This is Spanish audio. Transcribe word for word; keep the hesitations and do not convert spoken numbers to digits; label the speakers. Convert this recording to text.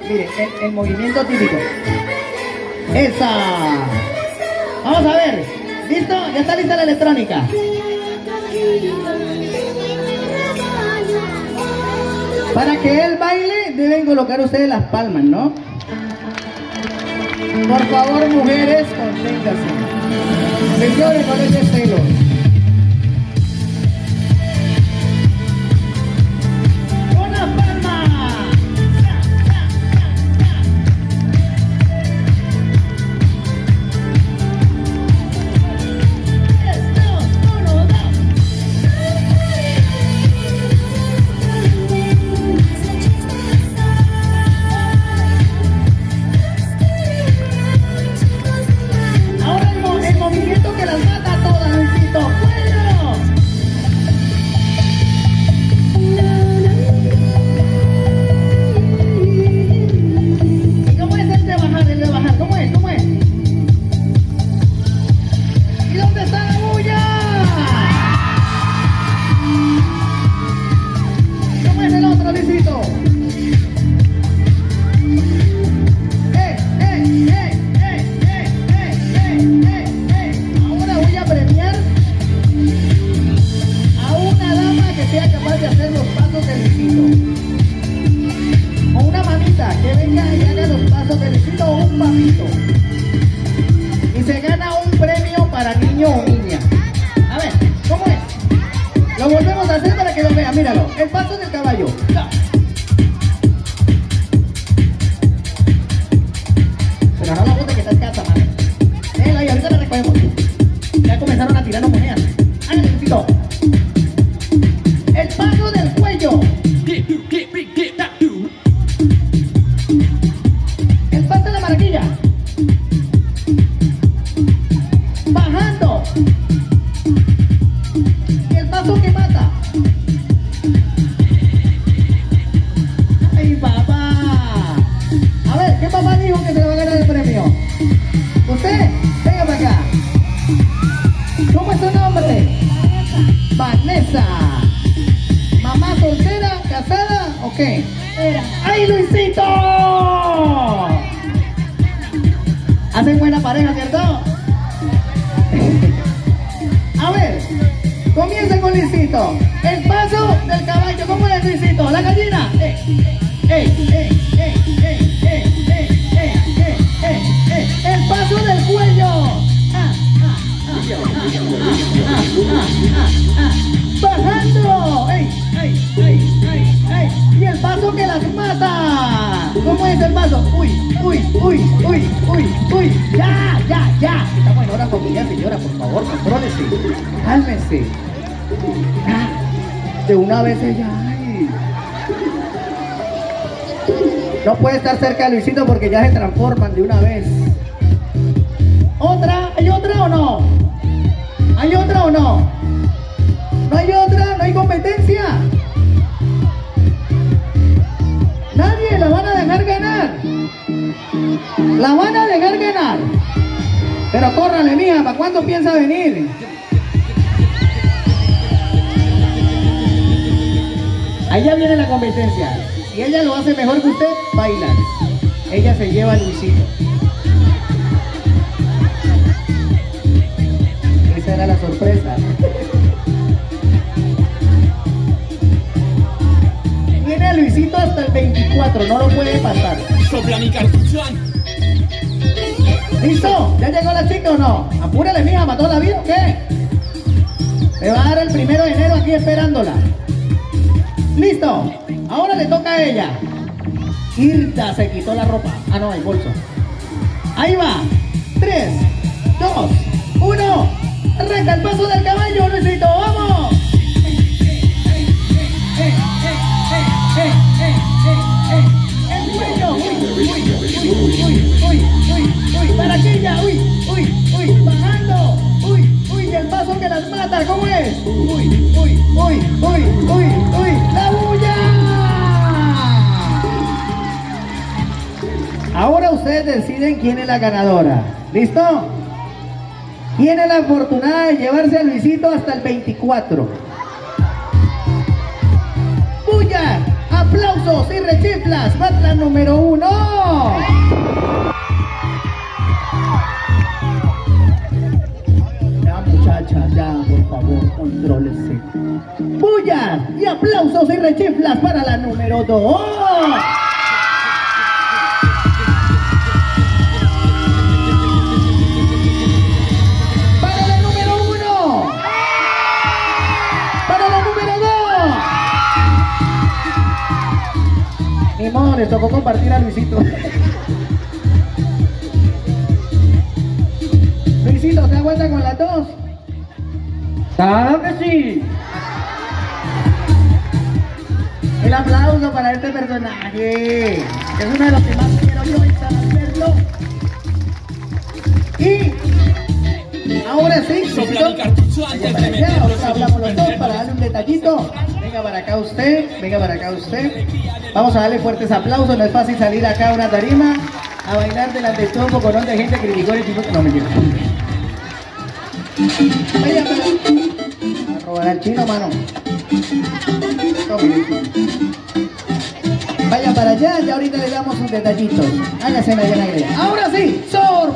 Speaker 1: Mire, el, el movimiento típico. Esa. Vamos a ver. ¿Listo? Ya está lista la electrónica. Para que él baile, deben colocar ustedes las palmas, ¿no? Por favor, mujeres, conténganse. Señores, con ese celo. ¡Con las palmas! Míralo, el paso del caballo. Pero no la bote que está en casa, madre. Déjala ahí, ahorita la recogemos. Ya comenzaron a tirarnos monedas. Háganle un poquito. El paso del cuello. El paso de la maraquilla. Bajando. Y el paso que mata. Papá dijo que se le va a ganar el premio. ¿Usted? Venga para acá. ¿Cómo es su nombre? Vanessa. ¿Mamá soltera, casada o qué? ¡Ay, Luisito! Hacen buena pareja, ¿cierto? A ver, comienza con Luisito. El paso del caballo. ¿Cómo es, Luisito? La gallina. ¡Ey, ey, ey, ey, ey! El paso del cuello. Ah, ah, ah, ah, ah, ah, ah. Bajando. Ey, ey, ey, ey, ey. Y el paso que las mata. ¿Cómo es el paso? Uy, uy, uy, uy, uy, uy. Ya, ya, ya. Estamos en hora familiar, señora, por favor, contrólese. Cálmese. Ah, de una vez ella. Ay. No puede estar cerca de Luisito porque ya se transforman de una vez. ¿Otra? ¿Hay otra o no? ¿Hay otra o no? ¿No hay otra? ¿No hay competencia? ¿Nadie la van a dejar ganar? ¿La van a dejar ganar? Pero córrale, mija, ¿para cuándo piensa venir? Allá viene la competencia. Si ella lo hace mejor que usted, bailan. Ella se lleva a Luisito. Esa era la sorpresa. Viene a Luisito hasta el veinticuatro, no lo puede pasar. ¿Listo? ¿Ya llegó la chica o no? Apúrale, mija, ¿mató la vida o qué? Me va a dar el primero de enero aquí esperándola. ¿Listo? Ahora le toca a ella. Irta se quitó la ropa. Ah, no, el bolso. Ahí va. Tres, dos, uno. Arranca el paso del caballo, Luisito. ¡Vamos! El cuello. Uy, uy, uy, uy, uy, uy, uy. Maraquilla. Uy, uy, uy. Bajando. Uy, uy. El paso que las mata. ¿Cómo es? Uy, uy, uy, uy, uy, uy. ¡La bulla! Ahora ustedes deciden quién es la ganadora. ¿Listo? ¿Quién es la afortunada de llevarse a Luisito hasta el veinticuatro? ¡Bulla! Aplausos y rechiflas para la número uno. Ya, muchachas, ya, por favor, contrólese. Bullas y aplausos y rechiflas para la número dos. Para la número uno. Para la número dos. Ni modo, les tocó compartir a Luisito. Luisito, ¿se da cuenta con las dos? ¡Claro que sí! El aplauso para este personaje. Es uno de los que más quiero yo hacerlo. Y ahora sí, Luisito, vaya para allá. Ahorita hablamos los dos para darle un detallito. Venga para acá usted, venga para acá usted. Vamos a darle fuertes aplausos. No es fácil salir acá a una tarima a bailar delante de todo un poconón de gente que criticó el equipo. No, mentira. Vaya para... a robar al chino, mano. Vaya para allá y ahorita le damos un detallito. Hágase la gran alegría. Ahora sí, sorpresa.